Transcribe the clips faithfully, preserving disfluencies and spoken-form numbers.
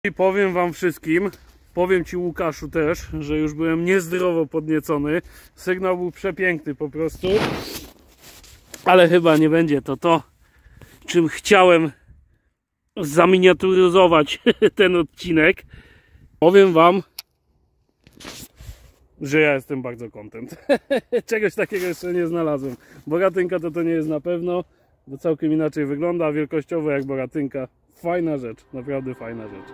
I powiem wam wszystkim, powiem ci Łukaszu też, że już byłem niezdrowo podniecony. Sygnał był przepiękny po prostu. Ale chyba nie będzie to to, czym chciałem zaminiaturyzować ten odcinek. Powiem wam, że ja jestem bardzo content. Czegoś takiego jeszcze nie znalazłem. Bogatynka to to nie jest na pewno, bo całkiem inaczej wygląda, wielkościowo jak bogatynka. Fajna rzecz, naprawdę fajna rzecz.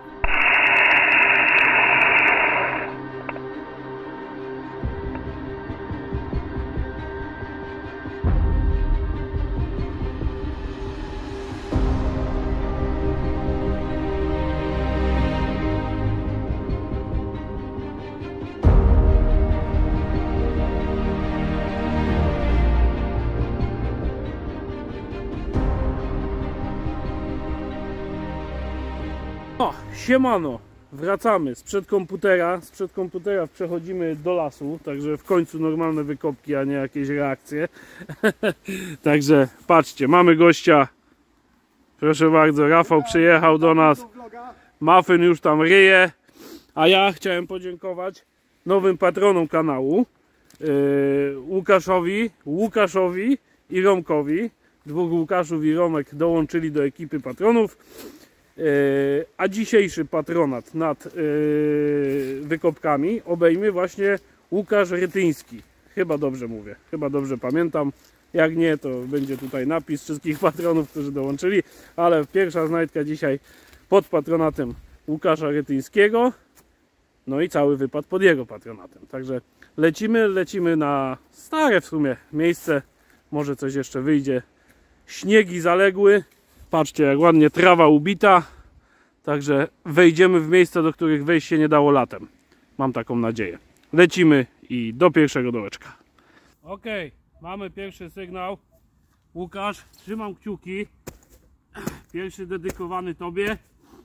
O, siemano, wracamy sprzed komputera, sprzed komputera przechodzimy do lasu, także w końcu normalne wykopki, a nie jakieś reakcje. Także patrzcie, mamy gościa, proszę bardzo, Rafał przyjechał do nas, Muffin już tam ryje, a ja chciałem podziękować nowym patronom kanału, yy, Łukaszowi, Łukaszowi i Romkowi. Dwóch Łukaszów i Romek dołączyli do ekipy patronów. A dzisiejszy patronat nad yy, wykopkami obejmie właśnie Łukasz Rytyński. Chyba dobrze mówię, chyba dobrze pamiętam. Jak nie, to będzie tutaj napis wszystkich patronów, którzy dołączyli. Ale pierwsza znajdka dzisiaj pod patronatem Łukasza Rytyńskiego. No i cały wypad pod jego patronatem. Także lecimy, lecimy na stare w sumie miejsce. Może coś jeszcze wyjdzie. Śniegi zaległy. Patrzcie, jak ładnie trawa ubita. Także wejdziemy w miejsca, do których wejść się nie dało latem. Mam taką nadzieję. Lecimy i do pierwszego dołeczka. Ok, mamy pierwszy sygnał. Łukasz, trzymam kciuki. Pierwszy dedykowany tobie.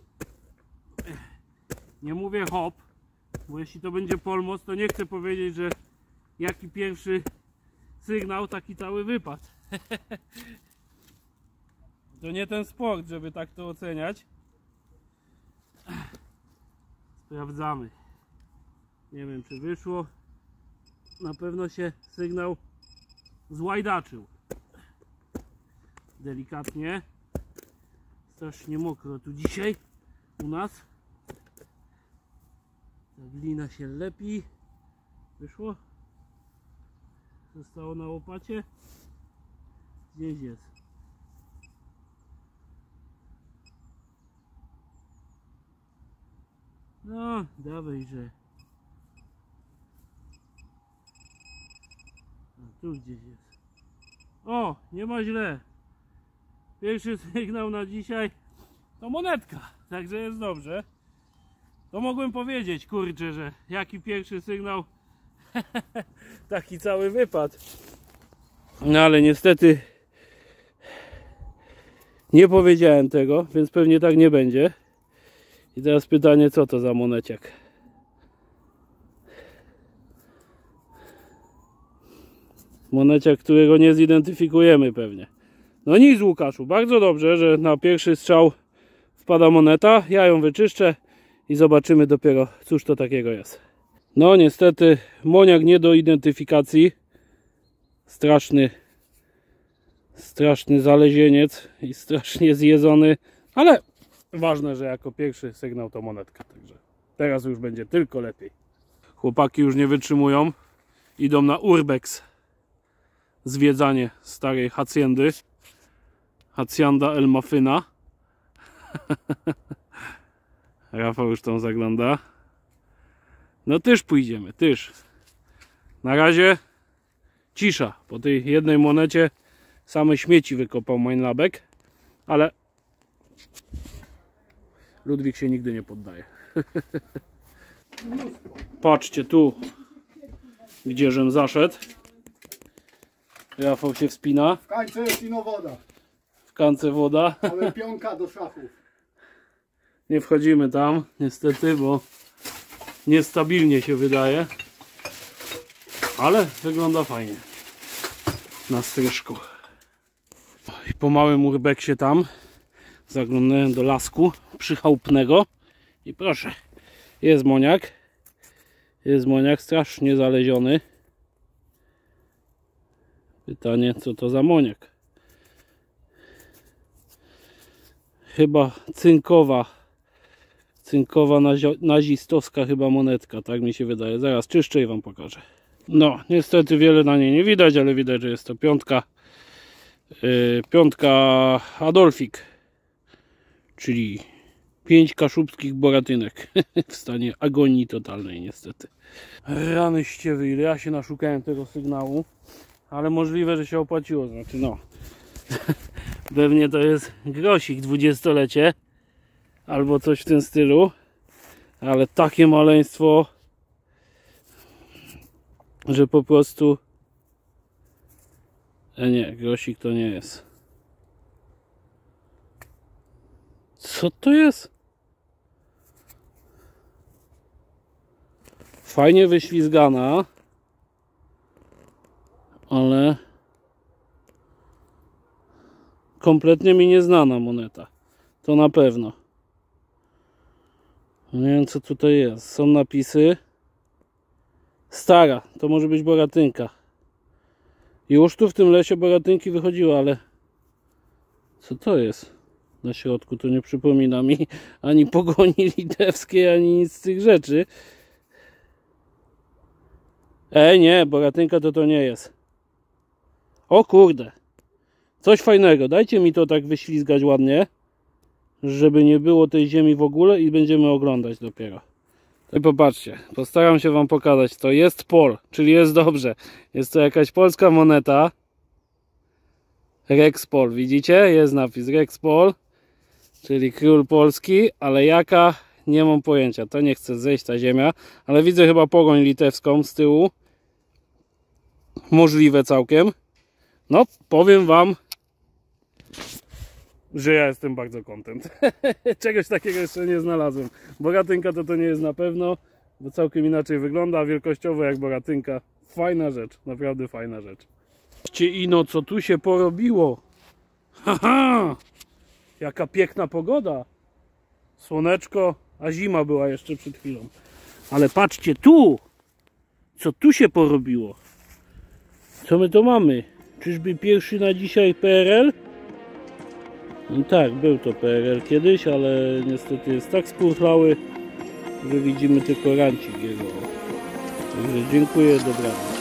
Nie mówię hop, bo jeśli to będzie polmos, to nie chcę powiedzieć, że jaki pierwszy sygnał, taki cały wypad. To nie ten sport, żeby tak to oceniać. Sprawdzamy. Nie wiem, czy wyszło. Na pewno się sygnał złajdaczył. Delikatnie. Strasznie mokro tu dzisiaj u nas. Ta glina się lepi. Wyszło? Zostało na łopacie? Gdzieś jest. No, dawaj, że... A, tu gdzieś jest. O, nie ma źle. Pierwszy sygnał na dzisiaj to monetka, także jest dobrze. To mogłem powiedzieć, kurczę, że jaki pierwszy sygnał, taki cały wypad. No ale niestety nie powiedziałem tego, więc pewnie tak nie będzie. I teraz pytanie, co to za moneciak? Moneciak, którego nie zidentyfikujemy pewnie. No nic, Łukaszu, bardzo dobrze, że na pierwszy strzał wpada moneta. Ja ją wyczyszczę i zobaczymy dopiero, cóż to takiego jest. No niestety moniak nie do identyfikacji. Straszny, straszny zalezieniec i strasznie zjedzony, ale... Ważne, że jako pierwszy sygnał to monetka, także teraz już będzie tylko lepiej. Chłopaki już nie wytrzymują, idą na urbex. Zwiedzanie starej haciendy. Hacienda El Mufina. Rafał już tam zagląda. No tyż pójdziemy, tyż. Na razie cisza. Po tej jednej monecie same śmieci wykopał Mindlabek, ale Ludwik się nigdy nie poddaje. Patrzcie tu, gdzieżem zaszedł. Rafał się wspina. W kańce jest ino woda. W kance woda. Ale pionka do szafów. Nie wchodzimy tam, niestety, bo niestabilnie się wydaje. Ale wygląda fajnie. Na stryżku. I po małym urbeksie tam zaglądałem do lasku przychałupnego I proszę, jest moniak. Jest moniak strasznie zaleziony. Pytanie, co to za moniak? Chyba cynkowa. Cynkowa nazistowska chyba monetka, tak mi się wydaje. Zaraz czyszczę i wam pokażę. No, niestety wiele na niej nie widać, ale widać, że jest to piątka. Yy, piątka Adolfik. Czyli pięć kaszubskich boratynek w stanie agonii totalnej niestety. Rany ściewy, ile ja się naszukałem tego sygnału, ale możliwe, że się opłaciło, znaczy no pewnie to jest grosik dwudziestolecie albo coś w tym stylu, ale takie maleństwo, że po prostu e nie, grosik to nie jest. Co to jest? Fajnie wyślizgana, ale kompletnie mi nieznana moneta. To na pewno. Nie wiem, co tutaj jest. Są napisy. Stara, to może być boratynka. Już tu w tym lesie boratynki wychodziły, ale co to jest? Na środku to nie przypomina mi ani pogoni litewskiej, ani nic z tych rzeczy. Ej, nie, boratynka to to nie jest. O kurde. Coś fajnego. Dajcie mi to tak wyślizgać ładnie, żeby nie było tej ziemi w ogóle i będziemy oglądać dopiero. I popatrzcie, postaram się wam pokazać. To jest Pol, czyli jest dobrze. Jest to jakaś polska moneta. Rex Pol, widzicie? Jest napis Rex Pol, czyli król Polski, ale jaka? Nie mam pojęcia. To nie chce zejść ta ziemia, ale widzę chyba pogoń litewską z tyłu. Możliwe całkiem. No, powiem wam, że ja jestem bardzo content. Czegoś takiego jeszcze nie znalazłem. Boratynka to to nie jest na pewno, bo całkiem inaczej wygląda, wielkościowo jak boratynka. Fajna rzecz, naprawdę fajna rzecz. Patrzcie ino, co tu się porobiło. Haha! Jaka piękna pogoda. Słoneczko, a zima była jeszcze przed chwilą. Ale patrzcie tu, co tu się porobiło. Co my to mamy? Czyżby pierwszy na dzisiaj P R L? No tak, był to P R L kiedyś, ale niestety jest tak spurchlały, że widzimy tylko rancik jego. Także dziękuję, dobranoc.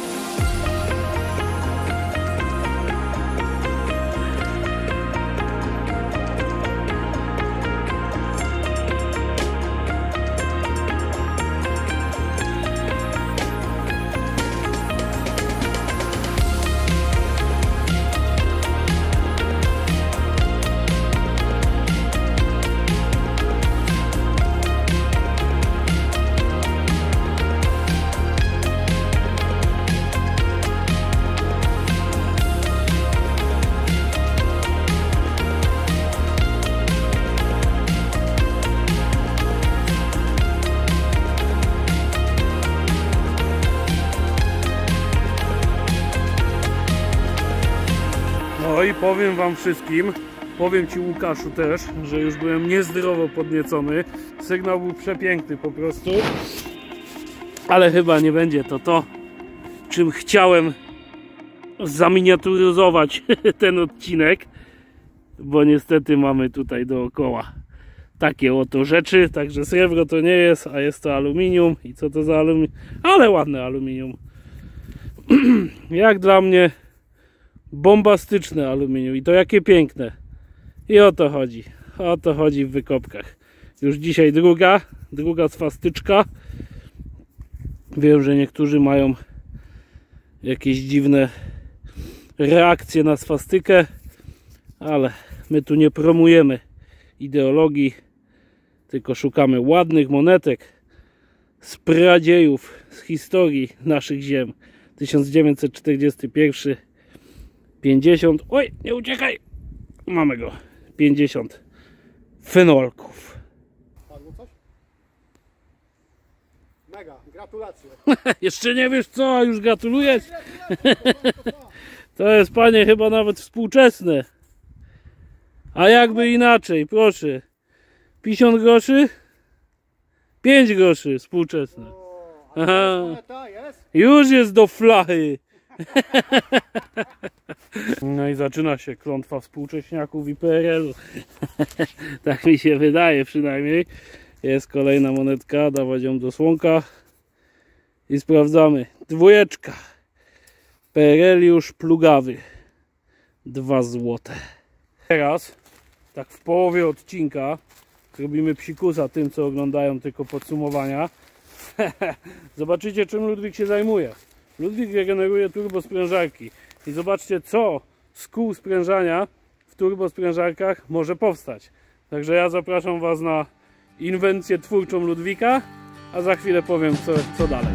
No i powiem wam wszystkim, powiem ci Łukaszu też, że już byłem niezdrowo podniecony. Sygnał był przepiękny po prostu, ale chyba nie będzie to to, czym chciałem zaminiaturyzować ten odcinek, bo niestety mamy tutaj dookoła takie oto rzeczy, także srebro to nie jest, a jest to aluminium. I co to za aluminium? Ale ładne aluminium. Jak dla mnie bombastyczne aluminium i to jakie piękne. I o to chodzi. O to chodzi w wykopkach. Już dzisiaj druga, druga swastyczka. Wiem, że niektórzy mają jakieś dziwne reakcje na swastykę, ale my tu nie promujemy ideologii, tylko szukamy ładnych monetek z pradziejów, z historii naszych ziem. tysiąc dziewięćset czterdziesty pierwszy, pięćdziesiąt, oj, nie uciekaj, mamy go, pięćdziesiąt fenolków. Padło coś? Mega, gratulacje. Jeszcze nie wiesz co, a już gratulujesz? To jest, panie, chyba nawet współczesne. A jakby inaczej, proszę. pięćdziesiąt groszy? pięć groszy współczesne. O, Aha. a moneta jest? Już jest do flachy. No i zaczyna się klątwa współcześniaków i P R L-u. Tak mi się wydaje przynajmniej. Jest kolejna monetka, dawać ją do słonka i sprawdzamy. Dwójeczka. Pereliusz plugawy. Dwa złote. Teraz, tak w połowie odcinka, robimy psikusa tym, co oglądają tylko podsumowania. Zobaczycie, czym Ludwik się zajmuje. Ludwik regeneruje turbosprężarki. I zobaczcie, co z kół sprężania w turbosprężarkach może powstać. Także ja zapraszam Was na inwencję twórczą Ludwika, a za chwilę powiem, co, co dalej.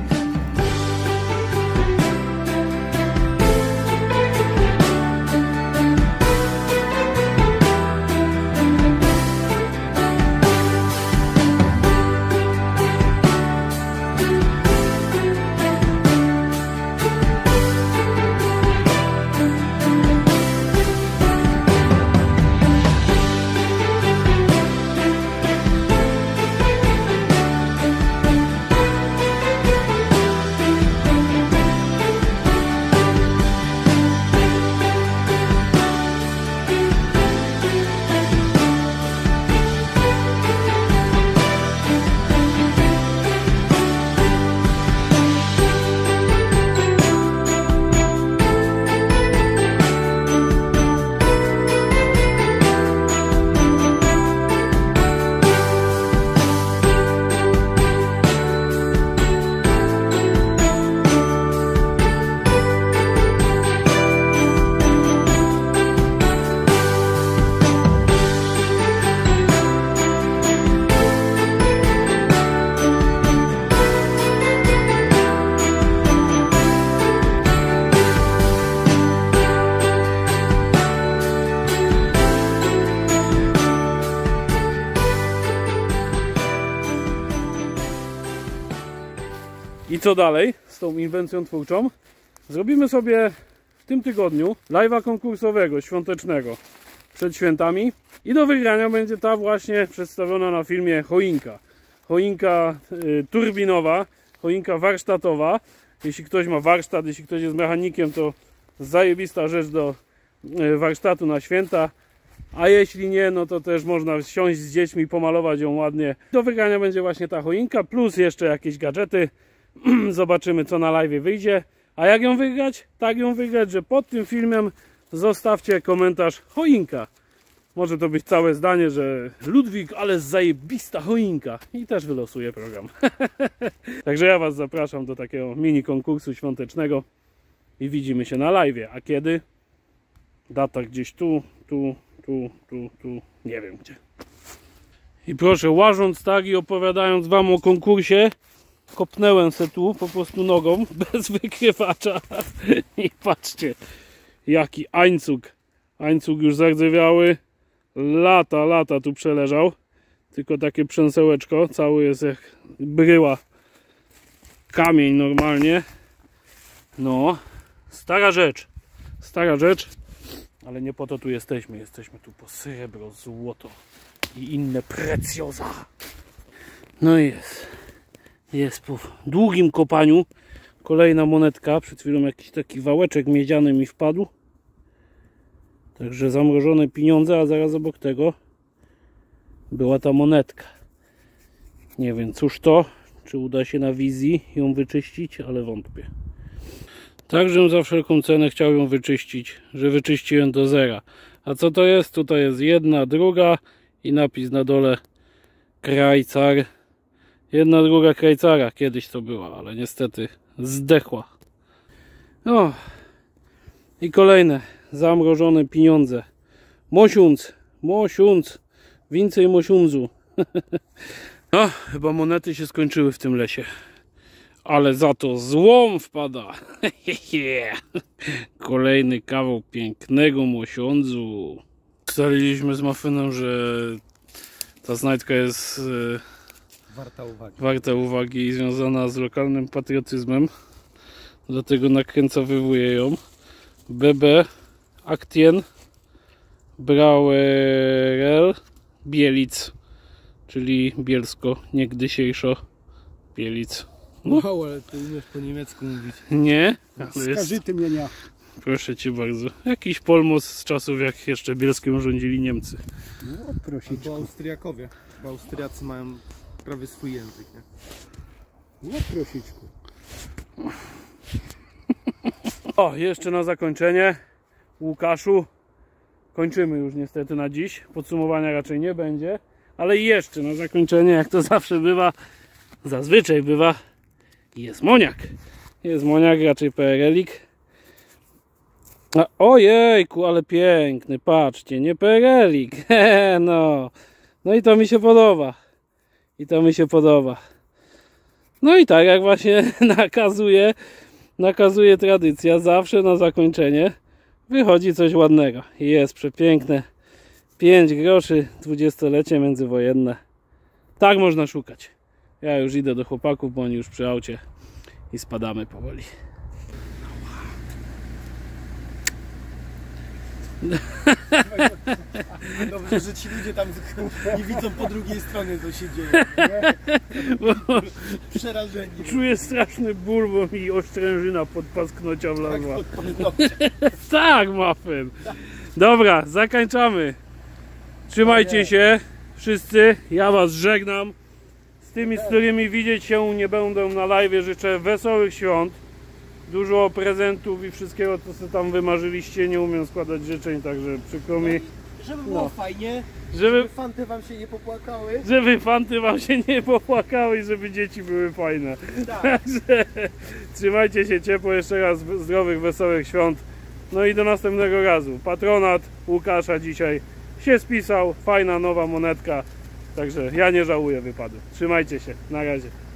I co dalej z tą inwencją twórczą? Zrobimy sobie w tym tygodniu live'a konkursowego, świątecznego, przed świętami. I do wygrania będzie ta właśnie przedstawiona na filmie choinka. Choinka y, turbinowa, choinka warsztatowa. Jeśli ktoś ma warsztat, jeśli ktoś jest mechanikiem, to zajebista rzecz do y, warsztatu na święta. A jeśli nie, no to też można siąść z dziećmi i pomalować ją ładnie. Do wygrania będzie właśnie ta choinka, plus jeszcze jakieś gadżety. Zobaczymy, co na live wyjdzie. A jak ją wygrać? Tak ją wygrać, że pod tym filmem zostawcie komentarz choinka. Może to być całe zdanie, że Ludwik, ale zajebista choinka. I też wylosuję program. Także ja Was zapraszam do takiego mini konkursu świątecznego. I widzimy się na live. A kiedy? Data gdzieś tu, tu, tu, tu, tu. Nie wiem gdzie. I proszę, łażąc tak i opowiadając Wam o konkursie, kopnęłem se tu po prostu nogą, bez wykrywacza. I patrzcie, jaki ańcuk. Ańcuk już zardzewiały. Lata, lata tu przeleżał. Tylko takie przęsełeczko. Cały jest jak bryła. Kamień normalnie. No, stara rzecz. Stara rzecz. Ale nie po to tu jesteśmy. Jesteśmy tu po srebro, złoto i inne precjoza. No i jest. Jest po długim kopaniu kolejna monetka. Przed chwilą jakiś taki wałeczek miedziany mi wpadł. Także zamrożone pieniądze, a zaraz obok tego była ta monetka. Nie wiem cóż to, czy uda się na wizji ją wyczyścić, ale wątpię. Także za wszelką cenę chciał ją wyczyścić, że wyczyściłem do zera. A co to jest? Tutaj jest jedna, druga i napis na dole Krajcar. Jedna, druga Krajcara kiedyś to była, ale niestety zdechła. O, i kolejne zamrożone pieniądze. Mosiunc, mosiunc, więcej mosiunzu. No, chyba monety się skończyły w tym lesie. Ale za to złom wpada. Kolejny kawał pięknego mosiądzu. Ustaliliśmy z Mafynem, że ta znajdka jest warta uwagi. warta uwagi i związana z lokalnym patriotyzmem. Dlatego nakręcowywuję ją. B B Aktien Brauerel Bielic. czyli Bielsko, niegdysiejszo Bielic. No. Wow, ale ty umiesz po niemiecku mówić. Nie? Ale jest, Skażyty mnie nie. proszę cię bardzo. Jakiś polmos z czasów, jak jeszcze Bielskiem rządzili Niemcy. No, prosiczku. Albo Austriakowie. Bo Austriacy mają prawie swój język, nie? No, prosiczku. O, jeszcze na zakończenie, Łukaszu, kończymy już niestety na dziś, podsumowania raczej nie będzie, ale jeszcze na zakończenie, jak to zawsze bywa, zazwyczaj bywa, jest moniak. Jest moniak, raczej P R L-ik. A, ojejku, ale piękny, patrzcie, nie P R L-ik, no. No i to mi się podoba, i to mi się podoba. No i tak jak właśnie nakazuje, nakazuje tradycja, zawsze na zakończenie wychodzi coś ładnego. Jest przepiękne, pięć groszy, dwudziestolecie międzywojenne. Tak można szukać. Ja już idę do chłopaków, bo oni już przy aucie i spadamy powoli. Dobrze, że ci ludzie tam nie widzą po drugiej stronie, co się dzieje. Bo Przerażeni. czuję straszny ból, bo mi oszczężyna pod pasknocia wlazła. Tak, pod Tak, Muffin. Dobra, zakończamy. Trzymajcie się wszyscy. Ja was żegnam. Z tymi, z którymi widzieć się nie będę na live, życzę wesołych świąt. Dużo prezentów i wszystkiego, co sobie tam wymarzyliście. Nie umiem składać życzeń, także przykro mi. Żeby było No. fajnie, Żeby, żeby fanty wam się nie popłakały. żeby fanty wam się nie popłakały i żeby dzieci były fajne. Tak. Także trzymajcie się ciepło, jeszcze raz zdrowych, wesołych świąt. No i do następnego razu. Patronat Łukasza dzisiaj się spisał, fajna nowa monetka. Także ja nie żałuję wypadu. Trzymajcie się, na razie.